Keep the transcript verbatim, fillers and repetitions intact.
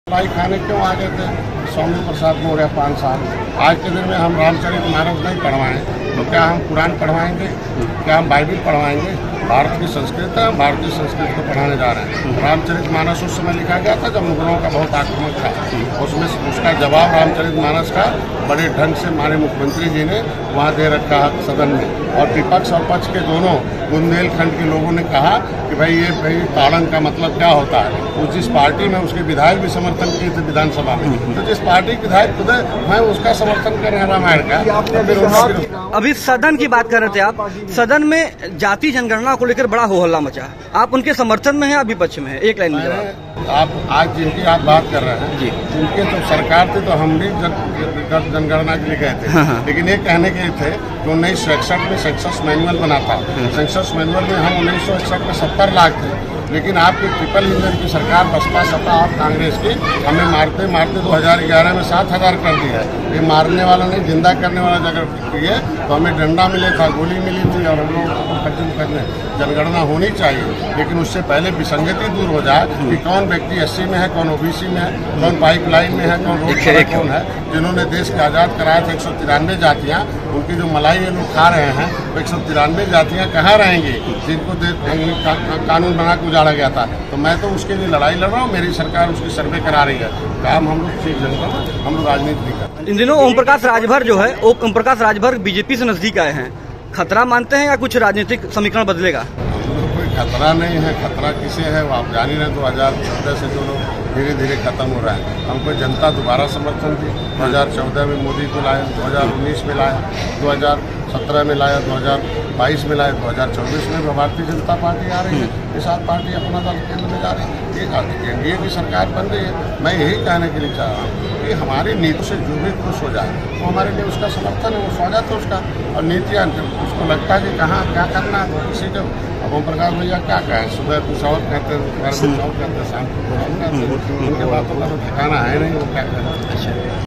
भाई खाने क्यों आ गए थे स्वामी प्रसाद मौर्य पाँच साल। आज के दिन में हम रामचरितमानस नहीं पढ़वाएं तो क्या हम कुरान पढ़वाएंगे, क्या हम बाइबिल पढ़वाएंगे? भारत की संस्कृति है, हम भारतीय संस्कृति को पढ़ाने जा रहे हैं। रामचरितमानस उस समय लिखा गया था जब मुगलों का बहुत आक्रमण था, उसमें उसका जवाब रामचरितमानस का बड़े ढंग से हमारे मुख्यमंत्री जी ने वहाँ दे रखा सदन में। और विपक्ष और पक्ष के दोनों बुंदेलखंड के लोगों ने कहा कि भाई ये भाई ताड़न का मतलब क्या होता है। तो जिस पार्टी में उसके विधायक भी समर्थन किए थे विधानसभा में, तो जिस पार्टी के विधायक खुद मैं उसका समर्थन कर रहे हैं रामायण का। तो अभी सदन की बात कर रहे थे आप, सदन में जाति जनगणना को लेकर बड़ा हो हल्ला मचा। आप उनके समर्थन में हैं या विपक्ष में है? एक लाइन में जवाब। आप आज जिनकी आप बात कर रहे हैं जी, उनके तो सरकार थी तो हम भी जन, जनगणना के लिए गए थे। हाँ हाँ। लेकिन ये कहने के थे कि उन्नीस सौ इकसठ में सेंसस मैनुअल बना था। सेंसस मैनुअल में हम उन्नीस सौ इकसठ में सत्तर लाख थे, लेकिन आपकी ट्रिपल इंजन की सरकार बसपा सपा और कांग्रेस की हमें मारते मारते दो हज़ार ग्यारह में सात हजार कर दिया है। ये मारने वाला नहीं, जिंदा करने वाला अगर किए तो हमें डंडा मिले था, गोली मिली थी और हम लोग खत्म करने। जनगणना होनी चाहिए, लेकिन उससे पहले विसंगति दूर हो जाए कि कौन व्यक्ति एससी में है, कौन ओबीसी में है, कौन पाइपलाइन में है, कौन रोड पर कौन है। जिन्होंने देश को आज़ाद कराया था एक सौ तिरानवे जातियाँ, उनकी जो मलाई ये लोग खा रहे हैं वो एक सौ तिरानवे जातियाँ कहाँ रहेंगी जिनको का, का, कानून बना के उजाड़ा गया था। तो मैं तो उसके लिए लड़ाई लड़ रहा हूँ, मेरी सरकार उसकी सर्वे करा रही है। काम हम लोग ठीक जनता, हम लोग राजनीति नहीं करते। इन दिनों ओम प्रकाश राजभर जो है, ओम प्रकाश राजभर बीजेपी से नजदीक आए हैं। खतरा मानते हैं या कुछ राजनीतिक समीकरण बदलेगा? कोई खतरा नहीं है। खतरा किसे है वो आप जान ही रहे। दो हजार चौदह से जो लोग धीरे धीरे खत्म हो रहा है। हमको जनता दोबारा समर्थन दी। दो हजार चौदह में मोदी को लाया, दो हजार उन्नीस में लाया, दो हजार सत्रह में लाया, दो हजार बाईस में लाया, दो हजार चौबीस में भी भारतीय जनता पार्टी आ रही है। ये सात पार्टी अपना दल केंद्र में जा रही है। ये एनडीए की सरकार बन रही है। मैं यही कहने के लिए चाह रहा हूँ कि हमारी नीति से जो भी खुश हो जाए तो हमारे लिए उसका समर्थन है, वो स्वागत है उसका। और नीतियाँ उसको लगता है कि कहाँ क्या करना है किसी को। अब ओम प्रकाश भैया क्या कहें, सुबह कुछ और कहते हैं, दोपहर कुछ और कहते हैं, शाम को कुछ और कहते हैं। उनके बातों का तो ठिकाना है नहीं, वो क्या कहते हैं।